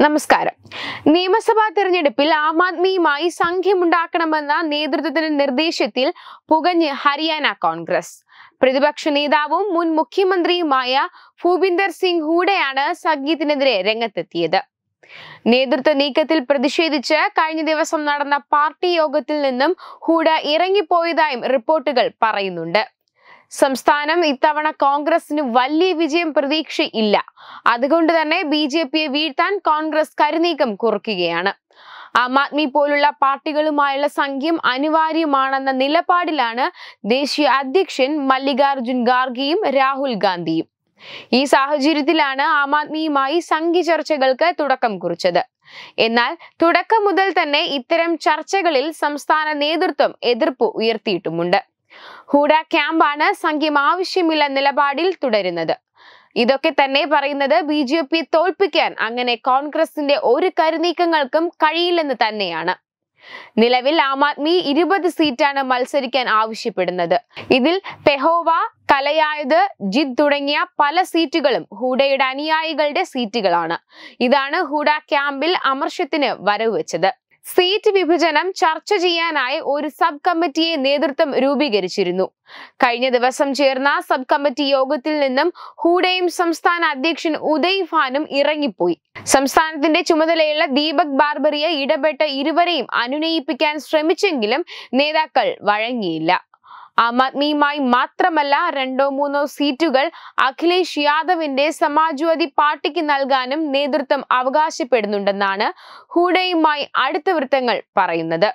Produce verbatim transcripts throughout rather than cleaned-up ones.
നമസ്കാരം. നിയമസഭാ തെരഞ്ഞെടുപ്പിൽ ആം ആദ്മിയുമായി സഖ്യമുണ്ടാക്കണമെന്ന നേതൃത്വത്തിന്റെ നിർദ്ദേശത്തിൽ പുകഞ്ഞ് ഹരിയാന കോൺഗ്രസ്. പ്രതിപക്ഷ നേതാവും മുൻ മുഖ്യമന്ത്രിയുമായ ഭൂപിന്ദർ സിംഗ് ഹൂഡയാണ് സഖ്യത്തിനെതിരെ രംഗത്തെത്തിയത്. നേതൃത്വ നീക്കത്തിൽ പ്രതിഷേധിച്ച് കഴിഞ്ഞ ദിവസം നടന്ന പാർട്ടി യോഗത്തിൽ നിന്നും ഹൂഡ ഇറങ്ങിപ്പോയതായും റിപ്പോർട്ടുകൾ പറയുന്നുണ്ട്. സംസ്ഥാനം ഇത്തവണ കോൺഗ്രസിന് വലിയ വിജയം പ്രതീക്ഷയില്ല. അതുകൊണ്ട് തന്നെ ബി ജെ പിയെ വീഴ്ത്താൻ കോൺഗ്രസ് കരുനീക്കം കുറിക്കുകയാണ്. ആം ആദ്മി പോലുള്ള പാർട്ടികളുമായുള്ള സഖ്യം അനിവാര്യമാണെന്ന നിലപാടിലാണ് ദേശീയ അധ്യക്ഷൻ മല്ലികാർജുൻ ഖാർഗെയും രാഹുൽ ഗാന്ധിയും. ഈ സാഹചര്യത്തിലാണ് ആം ആദ്മിയുമായി സഖ്യ ചർച്ചകൾക്ക് തുടക്കം കുറിച്ചത്. എന്നാൽ തുടക്കം മുതൽ തന്നെ ഇത്തരം ചർച്ചകളിൽ സംസ്ഥാന നേതൃത്വം എതിർപ്പ് ഉയർത്തിയിട്ടുമുണ്ട്. ഹൂഡ ക്യാമ്പാണ് സഖ്യം ആവശ്യമില്ല നിലപാടിൽ തുടരുന്നത്. ഇതൊക്കെ തന്നെ പറയുന്നത് ബി ജെ പി തോൽപ്പിക്കാൻ അങ്ങനെ കോൺഗ്രസിന്റെ ഒരു കരുനീക്കങ്ങൾക്കും കഴിയില്ലെന്ന് തന്നെയാണ്. നിലവിൽ ആം ആദ്മി ഇരുപത് സീറ്റാണ് മത്സരിക്കാൻ ആവശ്യപ്പെടുന്നത്. ഇതിൽ പെഹോവ, കലയായത്, ജിദ് തുടങ്ങിയ പല സീറ്റുകളും ഹൂഡയുടെ അനുയായികളുടെ സീറ്റുകളാണ്. ഇതാണ് ഹൂഡ ക്യാമ്പിൽ അമർഷത്തിന് വരവ് വെച്ചത്. സീറ്റ് വിഭജനം ചർച്ച ചെയ്യാനായി ഒരു സബ് കമ്മിറ്റിയെ നേതൃത്വം രൂപീകരിച്ചിരുന്നു. കഴിഞ്ഞ ദിവസം ചേർന്ന സബ് കമ്മിറ്റി യോഗത്തിൽ നിന്നും ഹൂഡയും സംസ്ഥാന അധ്യക്ഷൻ ഉദയ് ഭാനും ഇറങ്ങിപ്പോയി. സംസ്ഥാനത്തിന്റെ ചുമതലയുള്ള ദീപക് ബാർബറിയെ ഇടപെട്ട് ഇരുവരെയും അനുനയിപ്പിക്കാൻ ശ്രമിച്ചെങ്കിലും നേതാക്കൾ വഴങ്ങിയില്ല. ആം ആദ്മിയുമായി മാത്രമല്ല രണ്ടോ മൂന്നോ സീറ്റുകൾ അഖിലേഷ് യാദവിന്റെ സമാജ്വാദി പാർട്ടിക്ക് നൽകാനും നേതൃത്വം അവകാശപ്പെടുന്നുണ്ടെന്നാണ് ഹൂഡയുമായി അടുത്ത വൃത്തങ്ങൾ പറയുന്നത്.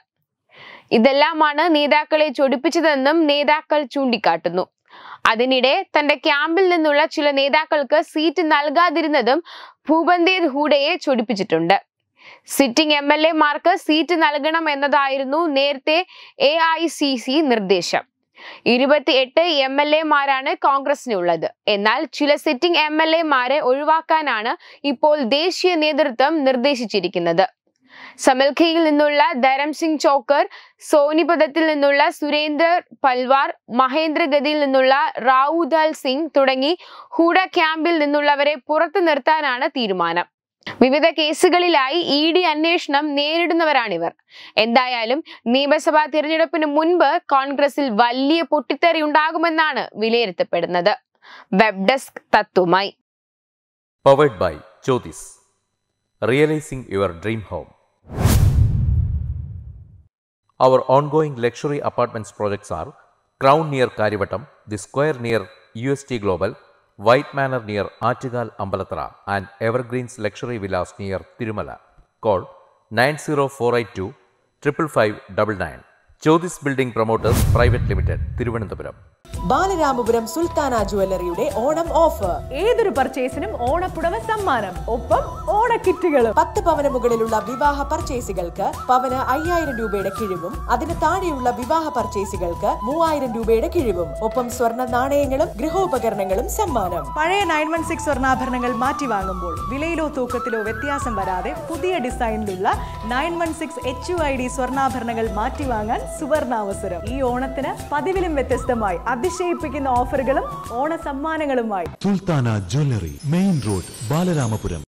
ഇതെല്ലാമാണ് നേതാക്കളെ ചൊടിപ്പിച്ചതെന്നും നേതാക്കൾ ചൂണ്ടിക്കാട്ടുന്നു. അതിനിടെ തന്റെ ക്യാമ്പിൽ നിന്നുള്ള ചില നേതാക്കൾക്ക് സീറ്റ് നൽകാതിരുന്നതും ഭൂപന്ദേർ ഹൂഡയെ ചൊടിപ്പിച്ചിട്ടുണ്ട്. സിറ്റിംഗ് എം എൽ എമാർക്ക് സീറ്റ് നൽകണം എന്നതായിരുന്നു നേരത്തെ എ ഐ സി സി നിർദ്ദേശം. ഇരുപത്തി എട്ട് എം എൽ എമാരാണ് കോൺഗ്രസിനുള്ളത്. എന്നാൽ ചില സിറ്റിംഗ് എം എൽ എമാരെ ഒഴിവാക്കാനാണ് ഇപ്പോൾ ദേശീയ നേതൃത്വം നിർദ്ദേശിച്ചിരിക്കുന്നത്. സമൽഖയിൽ നിന്നുള്ള ധരം സിംഗ് ചോക്കർ, സോനിപതത്തിൽ നിന്നുള്ള സുരേന്ദ്ര പൽവാർ, മഹേന്ദ്രഗതിയിൽ നിന്നുള്ള റാവുദാൽ സിംഗ് തുടങ്ങി ഹൂഡ ക്യാമ്പിൽ നിന്നുള്ളവരെ പുറത്തു നിർത്താനാണ് തീരുമാനം. വിവിധ കേസുകളിലായി ഇ ഡി അന്വേഷണം നേരിടുന്നവരാണിവർ. എന്തായാലും നിയമസഭാ തിരഞ്ഞെടുപ്പിന് മുൻപ് കോൺഗ്രസിൽ വലിയ പൊട്ടിത്തെറി ഉണ്ടാകുമെന്നാണ് വിലയിരുത്തപ്പെടുന്നത്. വെബ് ഡെസ്ക് തത്തുമായി. Powered by Jyothis. Realising your dream home. Our ongoing luxury apartments projects are Crown near Karivattam, The Square near U S T Global, White Manor near Aattugal Ambalathara, and Evergreens Luxury Villas near Tirumala. Call nine zero four eight two five five nine nine. Jyothis Building Promoters Private Limited, Thiruvananthapuram. Balaramapuram Sultana ജ്വല്ലറിയുടെ Onam offer. ഏതൊരു പർച്ചേസിനും ഓണപ്പുടവ സമ്മാനം, ഒപ്പം ഓണക്കിറ്റുകളും. പത്ത് പവന് മുകളിലുള്ള വിവാഹ പർച്ചേസുകൾക്ക് പവന് അയ്യായിരം രൂപയുടെ കിഴിവും അതിന് താഴെയുള്ള വിവാഹ പർച്ചേസുകൾക്ക് മൂവായിരം രൂപയുടെ കിഴിവും, ഒപ്പം സ്വർണ്ണ നാണയങ്ങളും ഗൃഹോപകരണങ്ങളും സമ്മാനം. പഴയ നയൻ വൺ സിക്സ് സ്വർണ്ണാഭരണങ്ങൾ മാറ്റി വാങ്ങുമ്പോൾ വിലയിലോ തൂക്കത്തിലോ വ്യത്യാസം വരാതെ പുതിയ ഡിസൈനിലുള്ള nine one six H U I D സ്വർണ്ണാഭരണങ്ങൾ മാറ്റി വാങ്ങാൻ സുവർണാവസരം. ഈ ഓണത്തിന് പതിവിലും വ്യത്യസ്തമായി അതിശയിപ്പിക്കുന്ന ഓഫറുകളും ഓണ സമ്മാനങ്ങളുമായി Sultana jewellery, main road, Balaramapuram.